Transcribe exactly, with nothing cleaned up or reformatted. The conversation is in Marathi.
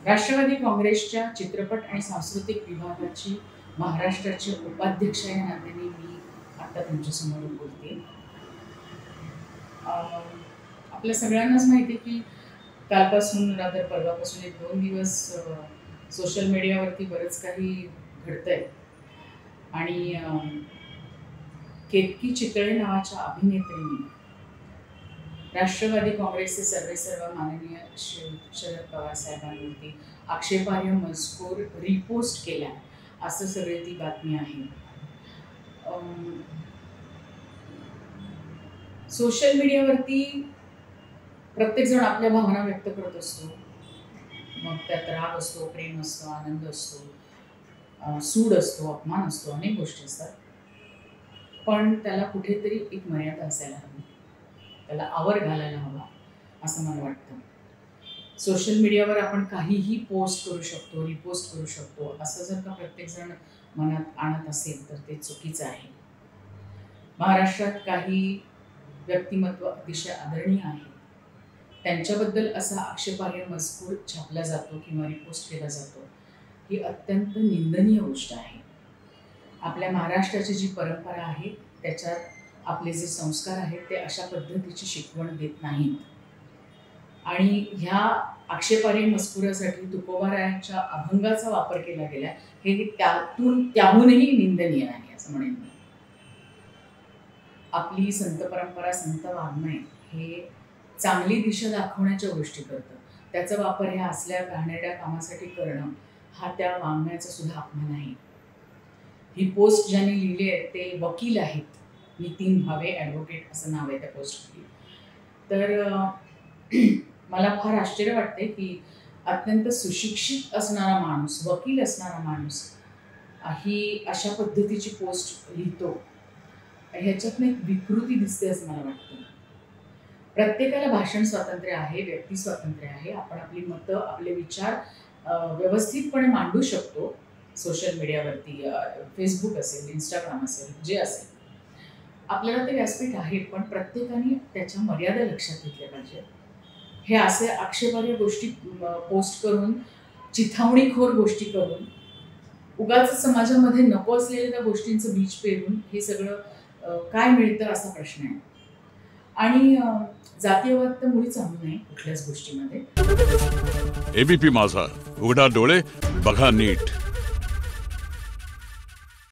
राष्ट्रवादी काँग्रेसच्या चित्रपट आणि सांस्कृतिक विभागाची महाराष्ट्राची उपाध्यक्ष या नात्याने मी आता तुमच्यासमोर बोलते. आपल्या सगळ्यांनाच माहिती आहे की कालपासून रात्र परवापासून एक दोन दिवस सोशल मीडियावरती बरंच काही घडतंय आणि केतकी चितळे नावाच्या अभिनेत्रीने राष्ट्रवादी काँग्रेसचे सर्वेसर्वा माननीय शरद पवार साहेबांवरती आक्षेपार्ह मजकूर रिपोस्ट केला असं सगळे ती बातमी आहे. सोशल मीडियावरती प्रत्येकजण आपल्या भावना व्यक्त करत असतो. मग त्यात राग असतो, प्रेम असतो, आनंद असतो, सूड असतो, अपमान असतो, अनेक गोष्टी असतात. पण त्याला कुठेतरी एक मर्यादा असायला हवी, त्याला आवर घालायला हवा असं मला वाटतं. सोशल मीडियावर आपण काहीही पोस्ट करू शकतो, रिपोस्ट करू शकतो असं जर का प्रत्येकजण मनात आणत असेल तर ते चुकीचं आहे. महाराष्ट्रात काही व्यक्तिमत्व अतिशय आदरणीय आहेत, त्यांच्याबद्दल असा आक्षेपार्ह मजकूर छापला जातो किंवा रिपोस्ट केला जातो, ही अत्यंत निंदनीय गोष्ट आहे. आपल्या महाराष्ट्राची जी परंपरा आहे त्याच्यात आपले जे संस्कार आहेत ते अशा पद्धतीची शिकवण देत नाहीत. आणि ह्या आक्षेपार्ह मजकुरासाठी तुकोबारायांच्या अभंगाचा वापर केला गेला, हे त्यातून त्याहूनही निंदनीय आहे असं म्हणेन मी. आपली संत परंपरा, संत वाङ्मय हे चांगली दिशा दाखवण्याच्या गोष्टी करतं. त्याचा वापर ह्या असल्या घाणेरड्या कामासाठी करणं हा त्या वाङ्मयाचा सुद्धा अपमान आहे. ही पोस्ट ज्यांनी लिहिली आहे ते वकील आहेत, नितीन भावे ॲडव्होकेट असं नाव आहे त्या पोस्टची. तर मला फार आश्चर्य वाटते की अत्यंत सुशिक्षित असणारा माणूस, वकील असणारा माणूस ही अशा पद्धतीची पोस्ट लिहितो. ह्याच्यातनं एक विकृती दिसते असं मला वाटतं. प्रत्येकाला भाषण स्वातंत्र्य आहे, व्यक्ती स्वातंत्र्य आहे. आपण आपली मतं, आपले विचार व्यवस्थितपणे मांडू शकतो. सोशल मीडियावरती, फेसबुक असेल, इंस्टाग्राम असेल, जे असेल आपल्याला ते व्यासपीठ आहे, पण प्रत्येकाने त्याच्या मर्यादा लक्षात घेतल्या पाहिजे. हे असे आक्षेपार्ह गोष्टी पोस्ट करून, चिथावणीखोर गोष्टी करून, उगाच समाजामध्ये नको असलेल्या त्या गोष्टींचं बीज पेरून हे सगळं काय मिळतं असा प्रश्न आहे. आणि जातीयवाद तर मुळीच आणू नये कुठल्याच गोष्टीमध्ये. एबीपी माझा, उघडा डोळे बघा नीट.